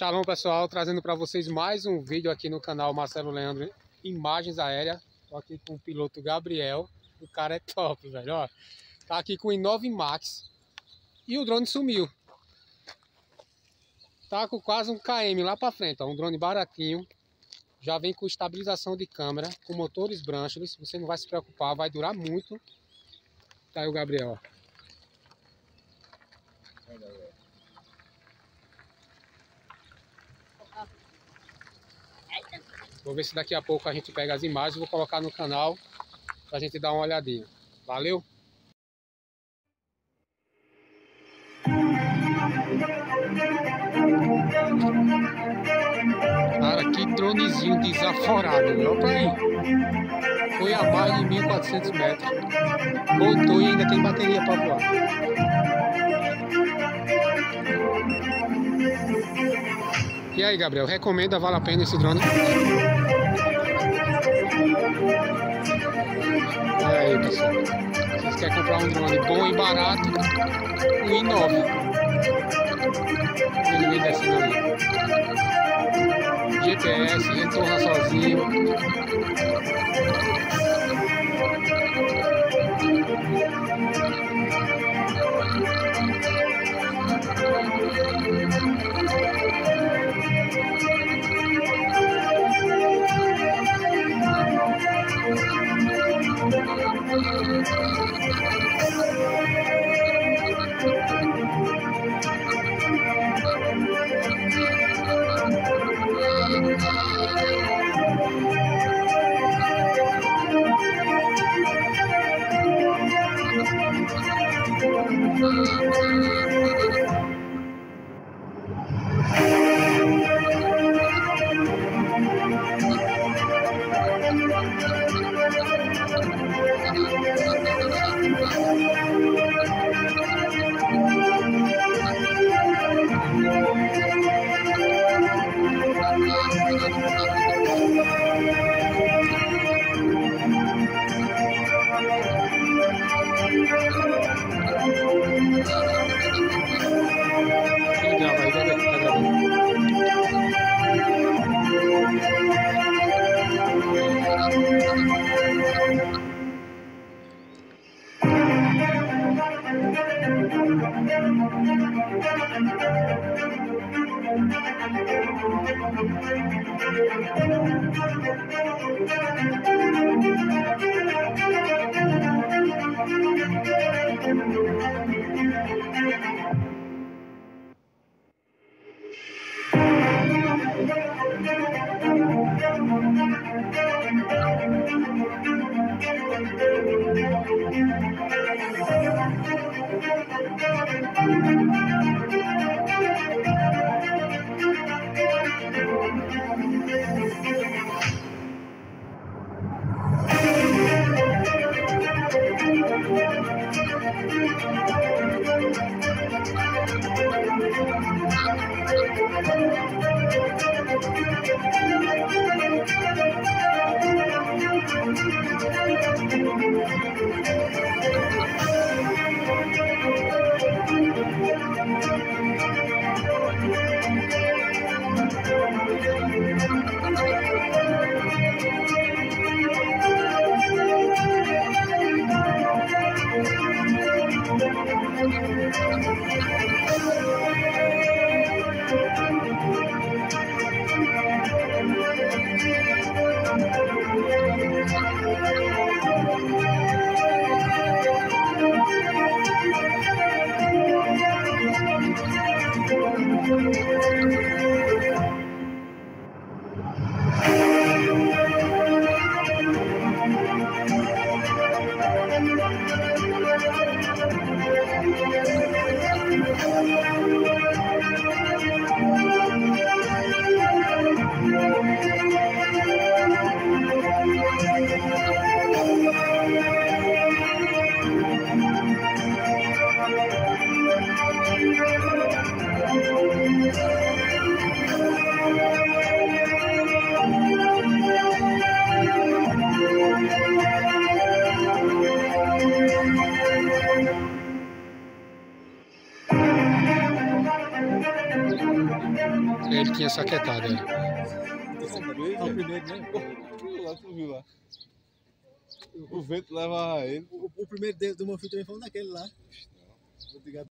Shalom pessoal, trazendo para vocês mais um vídeo aqui no canal Marcelo Leandro Imagens Aéreas. Tô aqui com o piloto Gabriel, o cara é top, velho, ó. Tá aqui com o i9 Max e o drone sumiu. Tá com quase um km lá para frente, ó, um drone baratinho. Já vem com estabilização de câmera, com motores branchless, você não vai se preocupar, vai durar muito. Tá aí o Gabriel, ó. Vou ver se daqui a pouco a gente pega as imagens e vou colocar no canal pra gente dar uma olhadinha. Valeu? Cara, que dronezinho desaforado, olha pra aí. Foi a mais de 1.400 metros. Voltou e ainda tem bateria pra voar. E aí, Gabriel, recomenda, vale a pena esse drone? E aí, pessoal, vocês querem comprar um drone bom e barato, o i9. Ele vem descendo ali. GPS, retorna sozinho. Ele tinha saquetado, ele. É o primeiro, né? Lá tu viu lá. O vento leva ele. O primeiro do meu filho também foi um daquele lá.